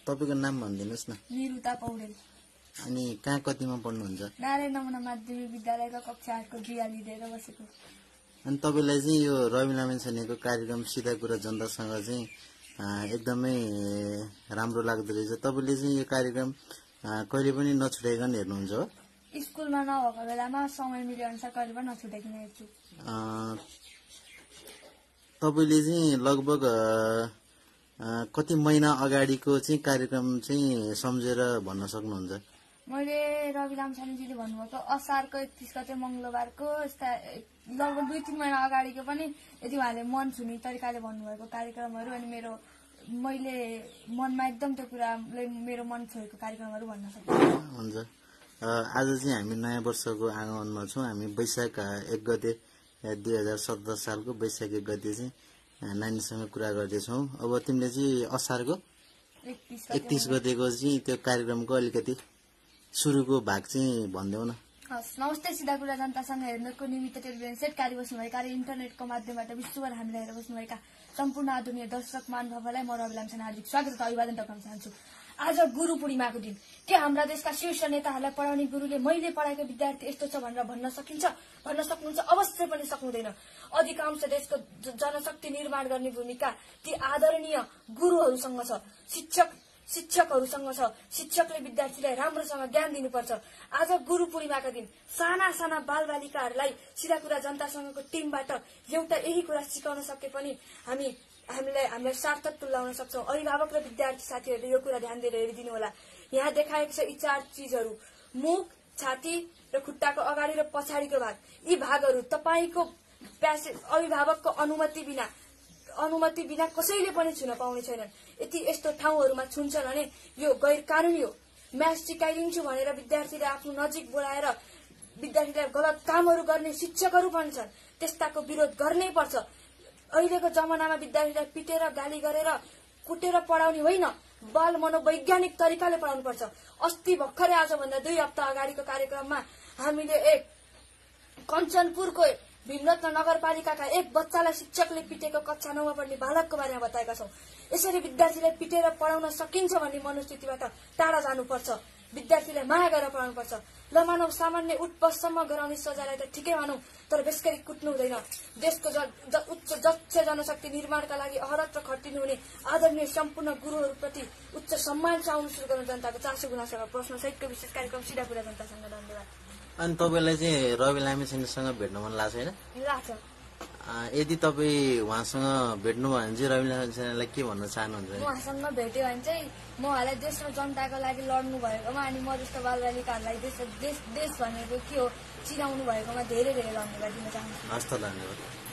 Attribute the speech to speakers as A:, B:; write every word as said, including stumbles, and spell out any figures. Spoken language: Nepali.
A: तपाईको नाम भनिदिनुस् न।
B: निरुता पौडेल।
A: अनि कहाँ कतिमा पढ्नुहुन्छ?
B: नारायण नमुना माध्यमिक विद्यालयको कक्षा आठको गृह लिएर बसेको।
A: अनि तपाईलाई चाहिँ यो रवि लामिछानेको कार्यक्रम सिधा कुरा जनतासँग चाहिँ एकदमै राम्रो लाग्दो रहेछ। तपाईले चाहिँ यो कार्यक्रम कहिले पनि नछुटाइकन हेर्नुहुन्छ हो?
B: स्कुलमा नभएको बेलामा समय मिले अनुसार कहिले पनि नछुटाइकन हेर्छु।
A: तपाईले चाहिँ लगभग कति महिना अगाडिको चाहिँ कार्यक्रम चाहिँ सम्झेर भन्न सक्नुहुन्छ?
B: मैले रवि लामिछानेजीले भन्नुभएको असारको एकतीस गते मंगलबारको लगभग दुई तीन महिना अगाडिको पनि यदि उहाँले मन छुने तरिकाले भन्नुभएको कार्यक्रमहरू अनि मेरो मैले मनमा एकदम त्यो कुराले मेरो मन छोएको कार्यक्रमहरू भन्न सक्छु।
A: हुन्छ। आज चाहिँ हामी नयाँ वर्षको आगमनमा छौँ। हामी वैशाख एक गते दुई हजार सत्र सालको वैशाख एक गते चाहिँ नानीसँग कुरा गर्दैछौँ। अब तिमीले चाहिँ असारको एकतीस गतेको चाहिँ त्यो कार्यक्रमको अलिकति सुरुको भाग चाहिँ भनिदेऊ न।
B: हस्, नमस्ते सिधा कुरा जनतासँग हेर्नको निमित्त टेलिभिजन सेट कार्य बस्नुभएका र इन्टरनेटको माध्यमबाट विश्वभर हामीलाई हेरेर बस्नुभएका सम्पूर्ण आदरणीय दर्शक महानुभावलाई म रवि लामिछाने हार्दिक स्वागत र अभिवादन टक्राउन चाहन्छु। आज गुरु पूर्णिमाको दिन के हाम्रा देशका शीर्ष नेताहरूलाई पढाउने गुरुले मैले पढाएको विद्यार्थी यस्तो छ भनेर भन्न सकिन्छ? भन्न सक्नुहुन्छ? अवश्य पनि सक्नुहुँदैन। अधिकांश देशको जनशक्ति निर्माण गर्ने भूमिका ती आदरणीय गुरुहरूसँग छ, शिक्षक शिक्षकहरूसँग छ। शिक्षकले विद्यार्थीलाई राम्रोसँग ज्ञान दिनुपर्छ। आज गुरु पूर्णिमाका दिन साना साना बालबालिकाहरूलाई सिधा कुरा जनतासँगको टिमबाट एउटा यही कुरा सिकाउन सके पनि हामी हामीलाई हामीलाई सार्थक तुल्याउन सक्छौं। अभिभावक र विद्यार्थी साथीहरूले यो कुरा ध्यान दिएर हेरिदिनु होला। यहाँ देखाएको छ यी चार चीजहरू, मुख, छाती र खुट्टाको अगाडि र पछाडिको भाग। यी भागहरू तपाईको प्यासे अभिभावकको अनुमति बिना अनुमति बिना कसैले पनि छुन पाउने छैनन्। यति यस्तो ठाउँहरूमा छुन्छन् भने यो गैर कानूनी हो। म्याथ सिकाइदिन्छु भनेर विद्यार्थीले आफ्नो नजिक बोलाएर विद्यार्थीलाई गलत कामहरू गर्ने शिक्षकहरू पनि छन्। त्यस्ताको विरोध गर्नै पर्छ। अहिलेको जमानामा विद्यार्थीलाई पिटेर गाली गरेर कुटेर पढाउने होइन, बाल मनोवैज्ञानिक तरिकाले पढाउनु पर्छ। अस्ति भर्खरै आजभन्दा दुई हप्ता अगाडिको कार्यक्रममा हामीले एक कञ्चनपुरको भीमरत्न नगरपालिकाका एक बच्चालाई शिक्षकले पिटेको कक्षा नौमा पढ्ने बालकको बारेमा बताएका छौं। यसरी विद्यार्थीलाई पिटेर पढाउन सकिन्छ भन्ने मनोस्थितिबाट टाढा जानुपर्छ। विद्यार्थीलाई माया गरेर पढाउनुपर्छ। ल मानव सामान्य उठबससम्म गराउने सजायलाई त ठिकै मानौ, तर बेसकरी कुट्नु हुँदैन। देशको उच्च दक्ष जनशक्ति निर्माणका लागि अहरत र खटिनु हुने आदरणीय सम्पूर्ण गुरुहरूप्रति उच्च सम्मान चाहनु सुरु गर्न जनताको चासो गुनासोमा प्रश्न सहितको विशेष कार्यक्रम सिधा कुरा जनतासँग। धन्यवाद।
A: अनि तपाईलाई चाहिँ रवि लामिछानेसँग भेट्न मन लाग्छ हैन?
B: लाग्छ।
A: यदि तपाईँ उहाँसँग भेट्नुभयो भने चाहिँ रवि लामिछानेलाई के भन्न चाहनुहुन्छ?
B: उहाँसँग भेट्यो भने चाहिँ म उहाँलाई देश र जनताको लागि लड्नु भएकोमा अनि म जस्तो बालबालिकाहरूलाई देश देश देश भनेको के हो चिनाउनु भएकोमा धेरै धेरै धन्यवाद दिन चाहन्छु।
A: हस् त, धन्यवाद।